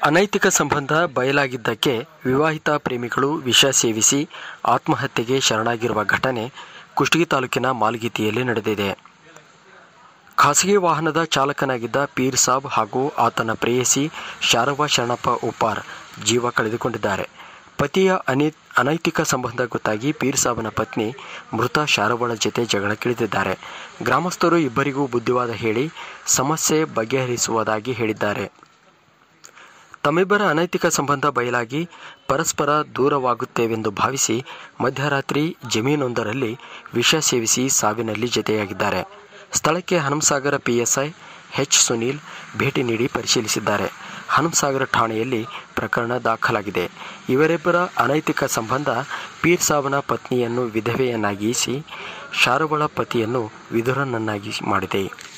ಅನೈತಿಕ ಸಂಬಂಧ ಬಯಲಾಗಿದ್ದಕ್ಕೆ ವಿವಾಹಿತ ಪ್ರೇಮಿಗಳು ವಿಷ ಸೇವಿಸಿ ಆತ್ಮಹತ್ಯೆಗೆ ಶರಣಾಗಿರುವ ಘಟನೆ ಕುಷ್ಟಗಿ ತಾಲೂಕಿನ ಮಾಲ್ಗಿತಿಯಲ್ಲಿ ನಡೆದಿದೆ. ಖಾಸಗಿ ವಾಹನದ ಚಾಲಕನಾಗಿದ್ದ ಪೀರ್ ಸಾಬ್ ಹಾಗೂ ಆತನ ಪ್ರೇಯಸಿ ಶಾರವ್ವ ಶರಣಪ್ಪ ಉಪ್ಪಾರ್ ಜೀವ ಕಳೆದುಕೊಂಡಿದ್ದಾರೆ. ಪತಿಯ ಅನೈತಿಕ ಸಂಬಂಧ ಗೊತ್ತಾಗಿ ಪೀರ್ ಸಾಬನ ಪತ್ನಿ ಮೃತ ಶಾರವ್ವಳ ಜತೆ ಜಗಳಕ್ಕಿಳಿದಿದ್ದಾರೆ. ಗ್ರಾಮಸ್ಥರು ಇಬ್ಬರಿಗೂ ಬುದ್ಧಿವಾದ ಹೇಳಿ ಸಮಸ್ಯೆ ಬಗೆಹರಿಸುವುದಾಗಿ ಹೇಳಿದ್ದಾರೆ. ತಮ್ಮಿಬ್ಬರ ಅನೈತಿಕ ಸಂಬಂಧ ಬಯಲಾಗಿ ಪರಸ್ಪರ ದೂರವಾಗುತ್ತೇವೆಂದು ಭಾವಿಸಿ ಮಧ್ಯರಾತ್ರಿ ಜಮೀನೊಂದರಲ್ಲಿ ವಿಷ ಸೇವಿಸಿ ಸಾವಿನಲ್ಲಿ ಜತೆಯಾಗಿದ್ದಾರೆ. ಸ್ಥಳಕ್ಕೆ ಹನುಮಸಾಗರ ಪಿಎಸ್ಐ ಎಚ್ ಸುನೀಲ್ ಭೇಟಿ ನೀಡಿ ಪರಿಶೀಲಿಸಿದ್ದಾರೆ. ಹನುಮಸಾಗರ ಠಾಣೆಯಲ್ಲಿ ಪ್ರಕರಣ ದಾಖಲಾಗಿದೆ. ಇವರಿಬ್ಬರ ಅನೈತಿಕ ಸಂಬಂಧ ಪೀರ್ ಸಾಬನ ಪತ್ನಿಯನ್ನು ವಿಧವೆಯನ್ನಾಗಿಸಿ ಶಾರವ್ವಳ ಪತಿಯನ್ನು ವಿಧುರನನ್ನಾಗಿ ಮಾಡಿದೆ.